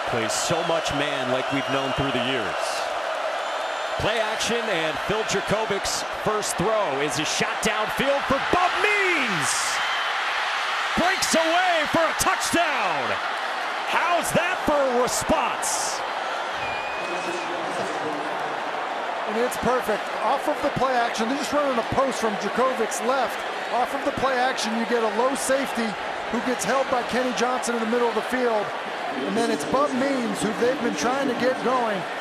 Plays so much man like we've known through the years. Play action, and Phil Jurkovec's first throw is a shot downfield for Bub Means. Breaks away for a touchdown. How's that for a response? And it's perfect. Off of the play action, they're just running a post from Jurkovec's left. Off of the play action, you get a low safety who gets held by Kenny Johnson in the middle of the field. And then it's Bub Means, who they've been trying to get going.